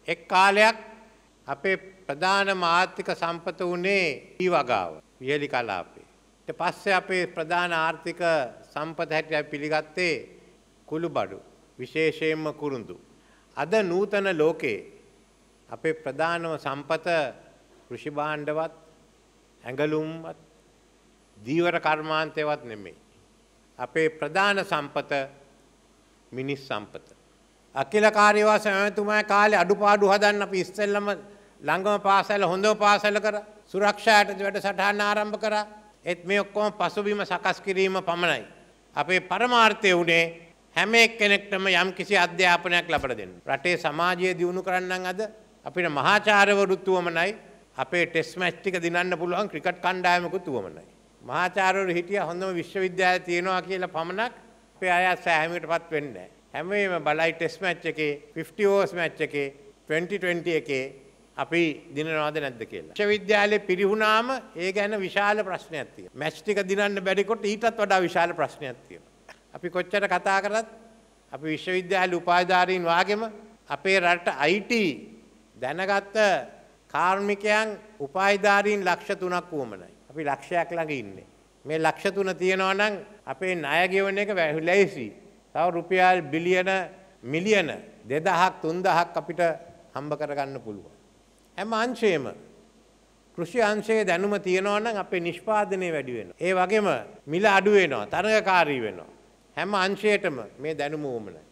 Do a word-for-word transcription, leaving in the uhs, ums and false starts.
එක් කාලයක් අපේ ප්‍රධානම ආර්ථික සම්පත වුණේ ඊවගාව, වියලි කලාපේ. ඊට පස්සේ අපේ ප්‍රධාන ආර්ථික සම්පත හැටියට පිළිගත්තේ කුළුබඩු, විශේෂයෙන්ම කුරුඳු. අද නූතන ලෝකේ අපේ ප්‍රධානම සම්පත කෘෂි භාණ්ඩවත්, ඇඟලුම්වත්, දීවර කර්මාන්තයවත් නෙමෙයි. අපේ ප්‍රධාන සම්පත මිනිස් සම්පත. අකිල කාර්යවාස ඇමතුමා කාලේ අඩුපාඩු හදන්න අපි ඉස්සෙල්ලම ළඟම පාසල හොඳම පාසල කරා. සුරක්ෂාට වැඩසටහන ආරම්භ කරා. ඒත් මේ ඔක්කොම පසුබිම සකස් කිරීම පමණයි. අපේ පරමාර්ථය උනේ හැම එක්කෙනෙක්ටම යම් කිසි අධ්‍යාපනයක් ලබා දෙන්න. රටේ සමාජය දියුණු කරන්න අද අපිට මහාචාර්යවරුත් උවමනයි. අපේ ටෙස්ට් මැච් ටික දිනන්න පුළුවන් ක්‍රිකට් කණ්ඩායමකුත් උවමනයි. මහාචාර්යවරු හිටියා හොඳම විශ්වවිද්‍යාල තියෙනවා කියලා පමණක් අපේ අය සෑහීමකටපත් වෙන්නේ නැහැ. හැම වෙලේම බලයි ටෙස්ට් මැච් එකේ ෆිෆ්ටි ඕවර්ස් මැච් එකේ ට්වෙන්ටි ට්වෙන්ටි එකේ අපි දිනනවද නැද්ද කියලා. විශ්වවිද්‍යාලේ පිරිහුණාම ඒ ගැන විශාල ප්‍රශ්නයක් තියෙනවා. මැච් ටික දිනන්න බැරි කොට ඊටත් වඩා විශාල ප්‍රශ්නයක් තියෙනවා. අපි කොච්චර කතා කරත් අපි විශ්වවිද්‍යාල උපාධිධාරීන් වාගෙම අපේ රට අයි ටී දැනගත්ත කාර්මිකයන් උපාධිධාරීන් ලක්ෂ තුනක් වුවමනයි. අපි ලක්ෂයක් ළඟ ඉන්නේ. මේ ලක්ෂ තුන තියෙනවා නම් අපේ ණය ගෙවන එක ලැයිසි. තව රුපියල් බිලියන මිලියන දෙදහක් තුන්දහක් අපිට හම්බ කරගන්න පුළුවන්. හැම අංශයෙම කෘෂි අංශයේ දැනුම තියෙනවා නම් අපේ නිෂ්පාදනය වැඩි වෙනවා. ඒ වගේම මිල අඩු වෙනවා, තරගකාරී වෙනවා. හැම අංශයකටම මේ දැනුම උවමනයි.